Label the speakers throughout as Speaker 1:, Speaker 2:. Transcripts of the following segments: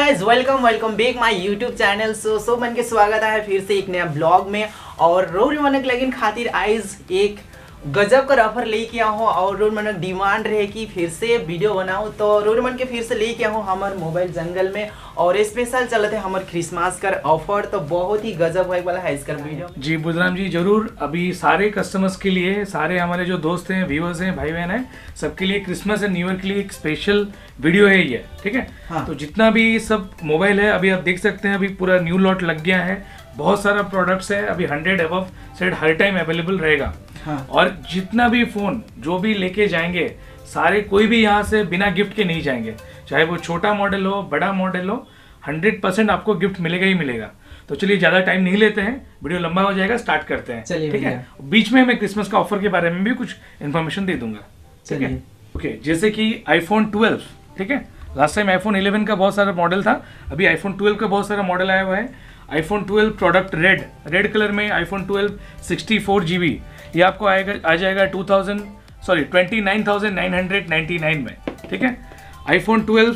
Speaker 1: Guys, welcome back my YouTube channel. सो मन के स्वागत है फिर से एक नया ब्लॉग में। और रोड मनक लगिन खातिर आइज एक गजब का ऑफर लेके आया हूँ और रोड मनक डिमांड रहे कि फिर से वीडियो बनाऊँ, तो रोड मन के फिर से लेके आया हूँ हमारे मोबाइल जंगल में। और स्पेशल चलते हैं हमारे क्रिसमस का ऑफर, तो बहुत ही गजब होने वाला है इसका वीडियो।
Speaker 2: जी बुधराम जी, जरूर। अभी सारे कस्टमर्स के लिए, सारे हमारे जो दोस्त हैं, व्यूअर्स हैं, भाई बहन हैं, सबके लिए क्रिसमस एंड न्यू ईयर के लिए एक स्पेशल वीडियो है ये, ठीक है।
Speaker 1: हाँ।
Speaker 2: तो जितना भी सब मोबाइल है अभी आप देख सकते हैं, अभी पूरा न्यू लॉट लग गया है, बहुत सारा प्रोडक्ट्स है, अभी 100 अबव सेट हर टाइम अवेलेबल रहेगा। हाँ। और जितना भी फोन जो भी लेके जाएंगे सारे, कोई भी यहाँ से बिना गिफ्ट के नहीं जाएंगे, चाहे वो छोटा मॉडल हो बड़ा मॉडल हो, 100% आपको गिफ्ट मिलेगा ही मिलेगा। तो चलिए ज्यादा टाइम नहीं लेते हैं, वीडियो लंबा हो जाएगा, स्टार्ट करते हैं, ठीक है। बीच में मैं क्रिसमस का ऑफर के बारे में भी कुछ इन्फॉर्मेशन दे दूंगा, ठीक है। ओके, जैसे कि iPhone 12, ठीक है। लास्ट टाइम iPhone 11 का बहुत सारा मॉडल था, अभी iPhone 12 का बहुत सारा मॉडल आया हुआ है। iPhone 12 प्रोडक्ट रेड कलर में iPhone 12 64 GB, ये आपको आ जाएगा 29,999 में, ठीक है। iPhone 12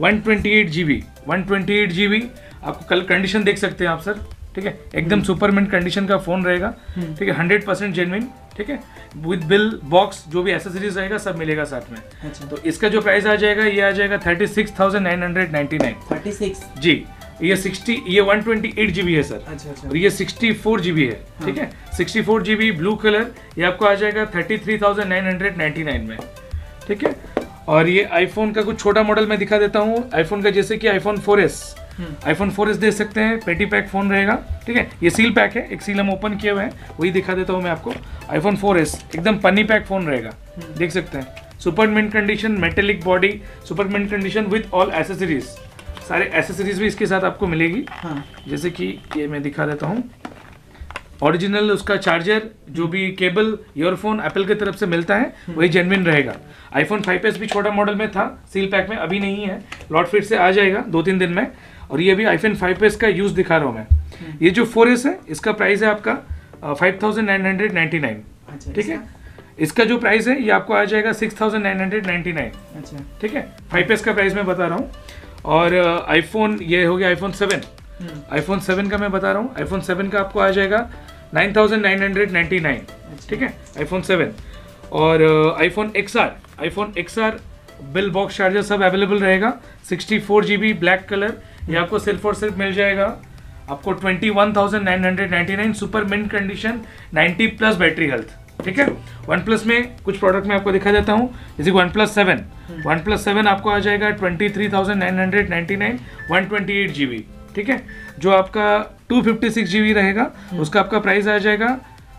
Speaker 2: 128 GB आपको कल कंडीशन देख सकते हैं आप सर, ठीक है। एकदम सुपरमिंट कंडीशन का फोन रहेगा, ठीक है, 100% जेन्युइन, ठीक है। विद बिल बॉक्स जो भी एसेसरीज रहेगा सब मिलेगा साथ में। अच्छा। तो इसका जो प्राइस आ जाएगा, ये आ जाएगा 36,999। 36 जी। ये 128 GB है सर। अच्छा। और ये 64 GB है, ठीक है। 64 GB ब्लू कलर, ये आपको आ जाएगा 33,999 में, ठीक है। और ये आईफोन का कुछ छोटा मॉडल मैं दिखा देता हूँ आईफोन का, जैसे कि iPhone 4S दे सकते हैं, पेटी पैक फोन रहेगा, ठीक है। ये सील पैक है, एक सील हम ओपन किए हुए हैं, वही दिखा देता हूँ मैं आपको। iPhone 4S एकदम पन्नी पैक फोन रहेगा, देख सकते हैं। Super mint condition, metallic body, super mint condition with all accessories, सारे एसेसरीज भी इसके साथ आपको मिलेगी। हाँ। जैसे कि ये मैं दिखा देता हूँ, ओरिजिनल उसका चार्जर, जो भी केबल, ईयरफोन एप्पल की तरफ से मिलता है वही जेन्युइन रहेगा। iPhone 5S भी छोटा मॉडल में था, सील पैक में, अभी नहीं है, लॉट फिट से आ जाएगा 2-3 दिन में। और ये भी iPhone 5S का यूज दिखा रहा हूँ मैं। ये जो 4S है, इसका प्राइस है आपका 5,999, ठीक है। इसका जो प्राइस है ये आपको आ जाएगा 6,999, ठीक है। 5S का प्राइस मैं बता रहा हूँ। और आईफोन, ये हो गया iPhone 7। iPhone 7 का मैं बता रहा हूँ, iPhone 7 का आपको आ जाएगा 9,999, ठीक है, iPhone 7। और iPhone XR bill box charger सब अवेलेबल रहेगा, 64 GB ब्लैक कलर, ये आपको सिर्फ और सिर्फ मिल जाएगा आपको 21,999, super mint condition, 90+ battery health, ठीक है। OnePlus में कुछ प्रोडक्ट मैं आपको दिखा देता हूँ, जैसे OnePlus 7 आपको आ जाएगा 23,999, 128 GB, ठीक है। जो आपका 256 GB रहेगा, उसका आपका प्राइस आ जाएगा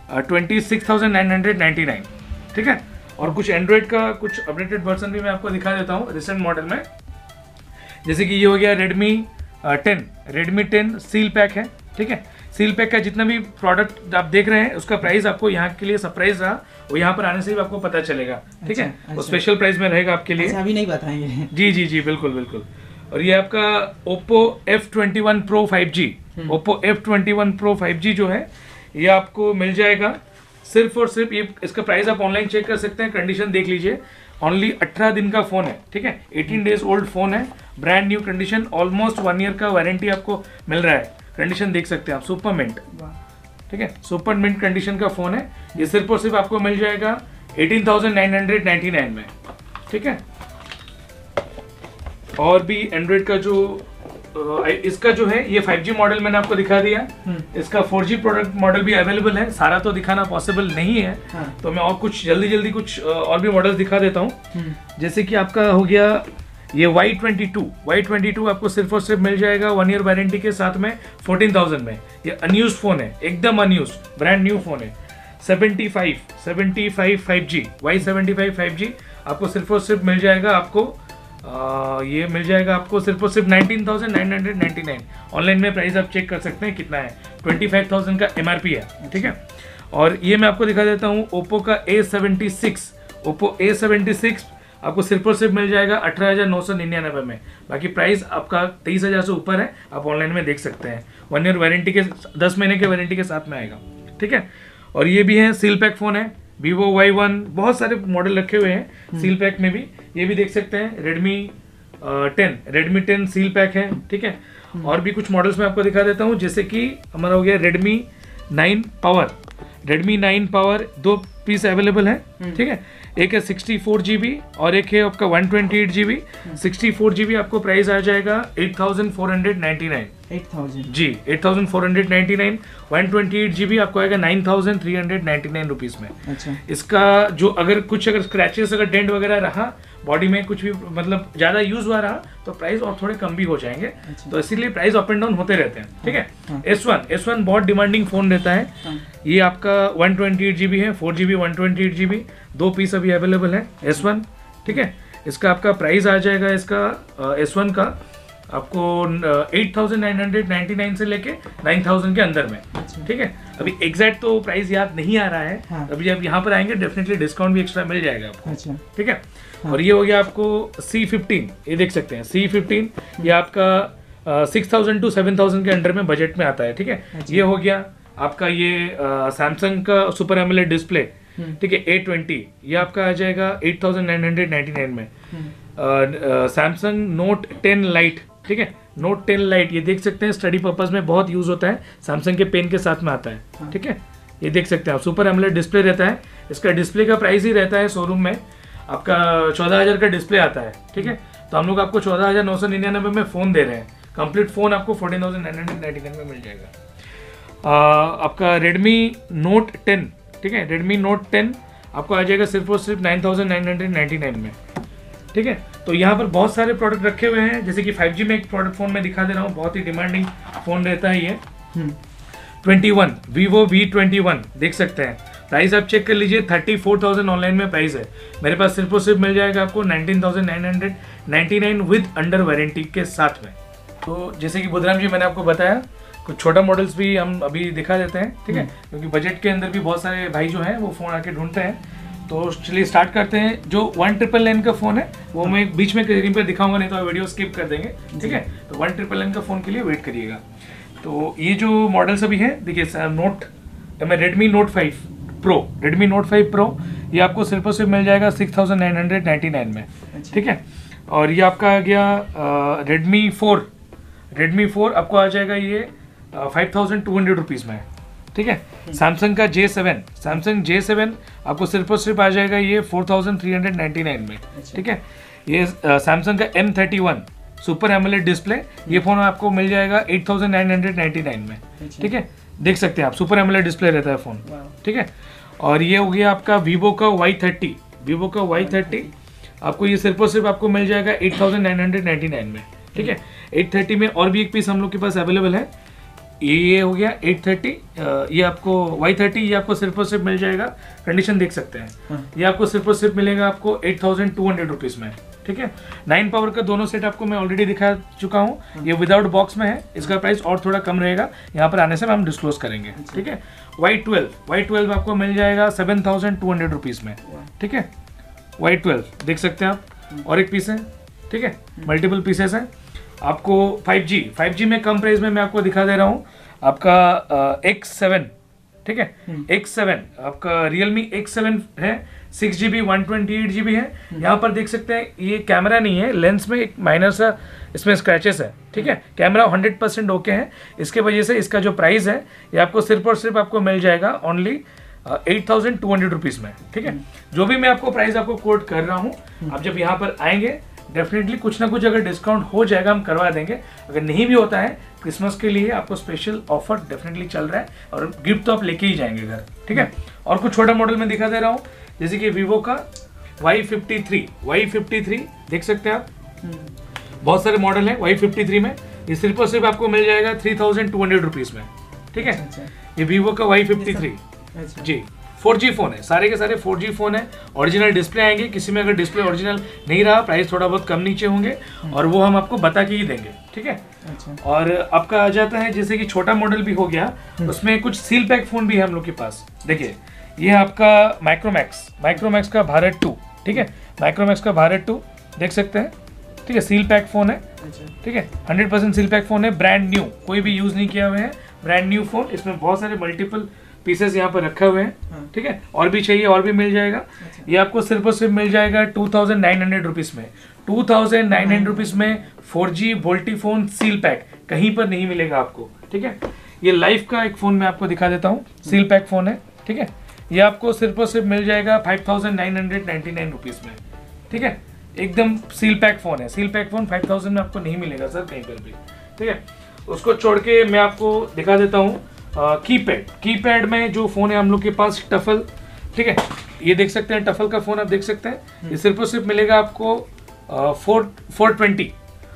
Speaker 2: 26,999, ठीक है। और कुछ एंड्रॉइड का कुछ अपडेटेड वर्जन भी मैं आपको दिखा देता हूँ रिसेंट मॉडल में, जैसे कि ये हो गया Redmi 10 सील पैक है, ठीक है। सील पैक का जितना भी प्रोडक्ट आप देख रहे हैं, उसका प्राइस आपको यहाँ के लिए सरप्राइज रहा, वो यहाँ पर आने से भी आपको पता चलेगा, ठीक है। वो स्पेशल प्राइस में रहेगा आपके लिए, अभी नहीं बताएंगे। जी, बिल्कुल। और ये आपका Oppo F21 Pro 5G, Oppo F21 Pro 5G जो है, ये आपको मिल जाएगा सिर्फ और सिर्फ, ये इसका प्राइस आप ऑनलाइन चेक कर सकते हैं, कंडीशन देख लीजिए। ओनली 18 दिन का फोन है, ठीक है, 18 डेज ओल्ड फोन है, brand new condition, almost 1 year का वारंटी आपको मिल रहा है, कंडीशन देख सकते हैं आप, सुपर मिंट, ठीक है, सुपर मिंट कंडीशन का फोन है। ये सिर्फ और सिर्फ आपको मिल जाएगा 18,999 में, ठीक है। और भी एंड्रॉइड का जो इसका जो है, ये 5G मॉडल मैंने आपको दिखा दिया, इसका 4G प्रोडक्ट मॉडल भी अवेलेबल है, सारा तो दिखाना पॉसिबल नहीं है। हाँ। तो मैं और कुछ जल्दी कुछ और भी मॉडल्स दिखा देता हूँ, जैसे कि आपका हो गया ये Y22 आपको सिर्फ और सिर्फ मिल जाएगा 1 ईयर वारंटी के साथ में 14,000 में। ये अनयूज फोन है, एकदम अनयूज, ब्रांड न्यू फोन है। 75 5G Y75 5G आपको सिर्फ और सिर्फ मिल जाएगा आपको ये मिल जाएगा आपको सिर्फ और सिर्फ 19,999। ऑनलाइन में प्राइस आप चेक कर सकते हैं कितना है, 25,000 का MRP है, ठीक है। और ये मैं आपको दिखा देता हूँ Oppo का A76 आपको सिर्फ और सिर्फ मिल जाएगा 18,999 में। बाकी प्राइस आपका 23,000 से ऊपर है, आप ऑनलाइन में देख सकते हैं। 1 ईयर वारंटी के 10 महीने के वारंटी के साथ में आएगा, ठीक है। और ये भी है, सील पैक फोन है, Vivo Y1, बहुत सारे मॉडल रखे हुए हैं सील पैक में भी, ये भी देख सकते हैं। Redmi 10 Redmi 10 सील पैक है, ठीक है। और भी कुछ मॉडल्स मैं आपको दिखा देता हूँ, जैसे कि हमारा हो गया Redmi 9 power. Redmi 9 power 2 piece available है, ठीक है। एक है 64 GB और एक है आपका 128 GB। 64 GB आपको प्राइस आ जाएगा 8,499 जी, 8,499। 128 GB आपको आएगा 9,399 रुपीज में।
Speaker 1: अच्छा।
Speaker 2: इसका जो अगर स्क्रैचेस अगर डेंट वगैरह रहा, बॉडी में कुछ भी मतलब ज्यादा यूज हुआ रहा, तो प्राइस और थोड़े कम भी हो जाएंगे।
Speaker 1: अच्छा।
Speaker 2: तो इसीलिए प्राइस अप एंड डाउन होते रहते हैं, ठीक है।
Speaker 1: हाँ।
Speaker 2: S1 बहुत डिमांडिंग फोन रहता है।
Speaker 1: हाँ।
Speaker 2: ये आपका 128 GB है, 4 GB 128 GB 2 पीस अभी अवेलेबल है S1, ठीक है। इसका आपका प्राइस आ जाएगा इसका S1 का आपको 8,999 से लेके 9,000 के अंदर में, ठीक है। अभी एग्जैक्ट तो प्राइस याद नहीं आ रहा है।
Speaker 1: हाँ।
Speaker 2: अभी आप यहाँ पर आएंगे डेफिनेटली डिस्काउंट भी एक्स्ट्रा मिल जाएगा आपको,
Speaker 1: अच्छा।
Speaker 2: ठीक है।
Speaker 1: हाँ।
Speaker 2: और ये हो गया आपको C15, ये देख सकते हैं C15, ये आपका 6,000 to 7,000 के अंडर में बजट में आता है, ठीक है।
Speaker 1: अच्छा।
Speaker 2: ये हो गया आपका ये सैमसंग का सुपर एमोलेड डिस्प्ले, ठीक है, A20, ये आपका आ जाएगा 8,999 में। सैमसंग नोट 10 लाइट, ठीक है, नोट 10 लाइट, ये देख सकते हैं स्टडी पर्पस में बहुत यूज होता है, सैमसंग के पेन के साथ में आता है, ठीक है। ये देख सकते हैं आप, सुपर एमोलेड डिस्प्ले रहता है। इसका डिस्प्ले का प्राइस ही रहता है शोरूम में आपका 14,000 का डिस्प्ले आता है, ठीक है। तो हम लोग आपको 14,999 में फ़ोन दे रहे हैं। कंप्लीट फ़ोन आपको 14,999 में मिल जाएगा। आपका Redmi Note 10, ठीक है, Redmi Note 10 आपको आ जाएगा सिर्फ और सिर्फ 9,999 में, ठीक है। तो यहाँ पर बहुत सारे प्रोडक्ट रखे हुए हैं, जैसे कि 5G में एक प्रोडक्ट फ़ोन में दिखा दे रहा हूँ, बहुत ही डिमांडिंग फ़ोन रहता है ये 21 Vivo V21, देख सकते हैं। प्राइस आप चेक कर लीजिए, 34,000 ऑनलाइन में प्राइस है। मेरे पास सिर्फ और सिर्फ मिल जाएगा आपको 19,999 विद अंडर वारंटी के साथ में। तो जैसे कि बुधराम जी मैंने आपको बताया, कुछ छोटा मॉडल्स भी हम अभी दिखा देते हैं, ठीक है, क्योंकि बजट के अंदर भी बहुत सारे भाई जो हैं वो फ़ोन आके ढूंढते हैं। तो चलिए स्टार्ट करते हैं। जो 1999 का फ़ोन है वो मैं बीच में कहीं पर दिखाऊंगा, नहीं तो वीडियो स्किप कर देंगे, ठीक है। तो 1999 का फ़ोन के लिए वेट करिएगा। तो ये जो मॉडल्स अभी हैं, देखिए Redmi Note 5 Pro, Redmi Note 5 Pro, ये आपको सिर्फ और सिर्फ मिल जाएगा 6,999 में, ठीक है। और ये आपका आ गया Redmi 4 आपको आ जाएगा ये 5,200 रुपीज़ में, ठीक है। सैमसंग का Samsung J7 आपको सिर्फ और सिर्फ आ जाएगा ये 4,399 में, ठीक है। ये सैमसंग का M31 सुपर एमोलेड डिस्प्ले, ये फोन आपको मिल जाएगा 8,999 में, ठीक है। देख सकते हैं आप, सुपर एमोलेड डिस्प्ले रहता है फोन, ठीक है। और ये हो गया आपका Vivo का Y30 आपको ये सिर्फ और सिर्फ आपको मिल जाएगा 8,999 में, ठीक है। 830 में और भी एक पीस हम लोग के पास अवेलेबल है, ये हो गया 830, ये आपको Y30, ये आपको सिर्फ और सिर्फ मिल जाएगा, कंडीशन देख सकते हैं, ये आपको सिर्फ और सिर्फ मिलेगा आपको 8,200 रुपीज़ में, ठीक है। 9 पावर का दोनों सेट आपको मैं ऑलरेडी दिखा चुका हूँ, ये विदाउट बॉक्स में है, इसका प्राइस और थोड़ा कम रहेगा, यहाँ पर आने से हम डिस्क्लोज करेंगे, ठीक है। Y12 आपको मिल जाएगा 7,200 रुपीज़ में, ठीक है। Y12 देख सकते हैं आप, और एक पीस है, ठीक है, मल्टीपल पीसेस हैं। आपको 5G में कम प्राइस में मैं आपको दिखा दे रहा हूँ, आपका X7, ठीक है, X7 आपका Realme X7 है, 6GB 128 GB है। यहाँ पर देख सकते हैं ये कैमरा नहीं है, लेंस में एक माइनर सा इसमें स्क्रैचेस है, ठीक है। कैमरा 100% ओके है, इसके वजह से इसका जो प्राइस है ये आपको सिर्फ और सिर्फ आपको मिल जाएगा ओनली 8,200 रुपीज़ में, ठीक है। जो भी मैं आपको प्राइस आपको कोट कर रहा हूँ, आप जब यहाँ पर आएंगे डेफिनेटली कुछ ना कुछ अगर डिस्काउंट हो जाएगा हम करवा देंगे। अगर नहीं भी होता है, क्रिसमस के लिए आपको स्पेशल ऑफर डेफिनेटली चल रहा है, और गिफ्ट तो आप लेके ही जाएंगे घर, ठीक है। और कुछ छोटा मॉडल में दिखा दे रहा हूँ, जैसे कि Vivo का Y53 देख सकते हैं आप, बहुत सारे मॉडल है Y53 में, ये सिर्फ और सिर्फ आपको मिल जाएगा 3,200 रुपीज़ में, ठीक है। ये Vivo का Y53 जी 4G फोन है, सारे के सारे 4G फोन है, ओरिजिनल डिस्प्ले आएंगे। किसी में अगर डिस्प्ले ओरिजिनल नहीं रहा, प्राइस थोड़ा बहुत कम नीचे होंगे, और वो हम आपको बता के ही देंगे, ठीक है। और आपका आ जाता है जैसे कि छोटा मॉडल भी हो गया, उसमें कुछ सील पैक फोन भी है हम लोग के पास। देखिए ये आपका माइक्रोमैक्स का भारत 2, ठीक है, माइक्रोमैक्स का भारत 2 देख सकते हैं, ठीक है। सील पैक फोन है, ठीक है, 100% सील पैक फोन है, ब्रांड न्यू, कोई भी यूज नहीं किया हुआ है, ब्रांड न्यू फोन। इसमें बहुत सारे मल्टीपल पीसेस यहाँ पर रखे हुए हैं, ठीक है। और भी चाहिए और भी मिल जाएगा। ये आपको सिर्फ और सिर्फ मिल जाएगा 2,900 रुपीज़ में, 2900 रुपीज में 4G VoLTE phone seal pack कहीं पर नहीं मिलेगा आपको, ठीक है। ये लाइफ का एक फोन मैं आपको दिखा देता हूँ, सील पैक फोन है, ठीक है। ये आपको सिर्फ और सिर्फ मिल जाएगा 5999 रुपीज में, ठीक है। एकदम सील पैक फोन है, सील पैक फोन 5000 में आपको नहीं मिलेगा सर कहीं पर भी, ठीक है। उसको छोड़ के मैं आपको दिखा देता हूँ कीपैड में जो फोन है हम लोग के पास, टफल, ठीक है। ये देख सकते हैं टफल का फोन आप देख सकते हैं, ये सिर्फ और सिर्फ मिलेगा आपको 420,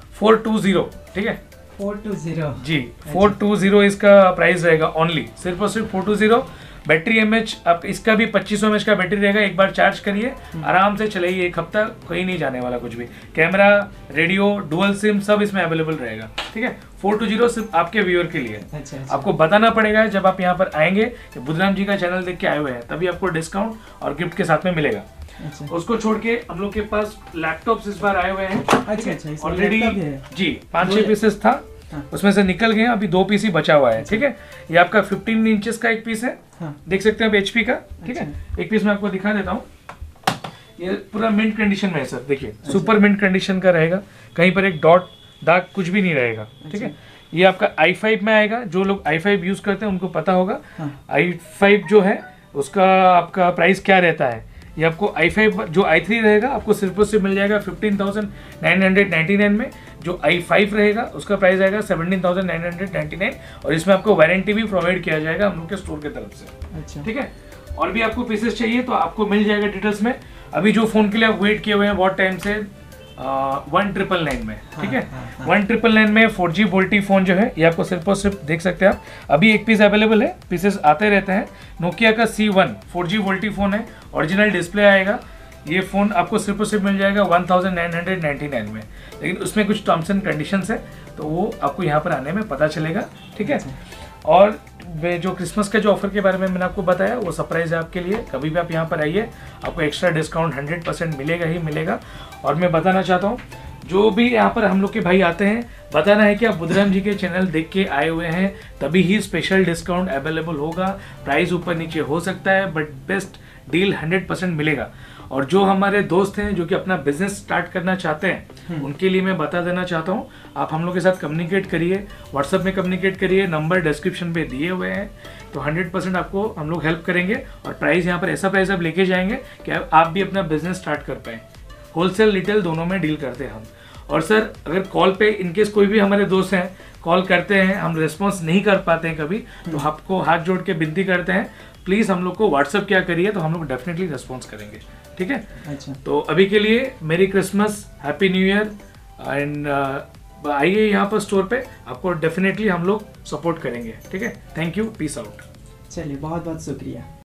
Speaker 2: ठीक है,
Speaker 1: 420
Speaker 2: जी 420 इसका प्राइस रहेगा ओनली, सिर्फ और सिर्फ 420। बैटरी एमएच आप इसका भी 2500 mAh का बैटरी रहेगा, एक बार चार्ज करिए आराम से चलाइए, एक हफ्ता कहीं नहीं जाने वाला कुछ भी। कैमरा, रेडियो, डुअल सिम सब इसमें अवेलेबल रहेगा, ठीक है। 420 सिर्फ आपके व्यूअर के लिए।
Speaker 1: अच्छा।
Speaker 2: आपको बताना पड़ेगा जब आप यहाँ पर आएंगे कि बुधराम जी का चैनल देख के आए हुए हैं, तभी आपको डिस्काउंट और गिफ्ट के साथ में मिलेगा।
Speaker 1: अच्छा।
Speaker 2: उसको छोड़ के हम लोग के पास लैपटॉप्स इस बार आए हुए हैं,
Speaker 1: अच्छा,
Speaker 2: ऑलरेडी जी 5-6 पीसेस था, उसमें से निकल गए, अभी 2 पीस ही बचा हुआ है, ठीक है। ये आपका 15 इंचेस का एक पीस है, देख सकते हैं आप HP का, ठीक है। एक पीस मैं आपको दिखा देता हूँ, ये पूरा मिंट कंडीशन में है सर, देखिए सुपर मिंट कंडीशन का रहेगा, कहीं पर एक डॉट दाग कुछ भी नहीं रहेगा, ठीक है। ये आपका i5 में आएगा, जो लोग i5 यूज करते हैं उनको पता होगा i5 जो है उसका आपका प्राइस क्या रहता है। ये आपको i5 जो i3 रहेगा आपको सिर्फ और सिर्फ मिल जाएगा 15,999 में, जो i5 रहेगा उसका प्राइस आएगा 17,999, और इसमें आपको वारंटी भी प्रोवाइड किया जाएगा हम लोग के स्टोर की तरफ से, अच्छा, ठीक है। और भी आपको पीसेस चाहिए तो आपको मिल जाएगा डिटेल्स में। अभी जो फोन के लिए आप वेट किए हुए हैं बहुत टाइम से 1999 में, ठीक है। 1999 में 4G वोल्टी फोन जो है ये आपको सिर्फ और सिर्फ देख सकते हैं आप, अभी एक पीस अवेलेबल है, पीसेस आते रहते हैं। नोकिया का C1 4G वोल्टी फोन है, ओरिजिनल डिस्प्ले आएगा, ये फोन आपको सिर्फ और सिर्फ मिल जाएगा 1999 में, लेकिन उसमें कुछ टर्म्स एंड कंडीशंस है तो वो आपको यहाँ पर आने में पता चलेगा, ठीक है। और वे जो क्रिसमस के जो ऑफर के बारे में मैंने आपको बताया वो सरप्राइज है आपके लिए, कभी भी आप यहाँ पर आइए आपको एक्स्ट्रा डिस्काउंट 100% मिलेगा ही मिलेगा। और मैं बताना चाहता हूँ जो भी यहाँ पर हम लोग के भाई आते हैं, बताना है कि आप बुधराम जी के चैनल देख के आए हुए हैं, तभी ही स्पेशल डिस्काउंट अवेलेबल होगा। प्राइस ऊपर नीचे हो सकता है बट बेस्ट डील 100% मिलेगा। और जो हमारे दोस्त हैं जो कि अपना बिजनेस स्टार्ट करना चाहते हैं उनके लिए मैं बता देना चाहता हूँ, आप हम लोग के साथ कम्युनिकेट करिए, व्हाट्सएप में कम्युनिकेट करिए, नंबर डिस्क्रिप्शन पे दिए हुए हैं, तो 100% आपको हम लोग हेल्प करेंगे। और प्राइस यहाँ पर ऐसा प्राइस आप लेके जाएंगे कि आप भी अपना बिजनेस स्टार्ट कर पाएँ। होलसेल रिटेल दोनों में डील करते हैं हम। और सर अगर कॉल पे इनकेस कोई भी हमारे दोस्त हैं कॉल करते हैं, हम रिस्पॉन्स नहीं कर पाते हैं कभी, तो आपको हाथ जोड़ के विनती करते हैं प्लीज़ हम लोग को व्हाट्सएप क्या करिए, तो हम लोग डेफिनेटली रिस्पॉन्स करेंगे, ठीक है। अच्छा, तो अभी के लिए merry Christmas, happy new year and आइए यहाँ पर स्टोर पे, आपको डेफिनेटली हम लोग सपोर्ट करेंगे, ठीक है। Thank you, peace out.
Speaker 1: चलिए बहुत बहुत शुक्रिया।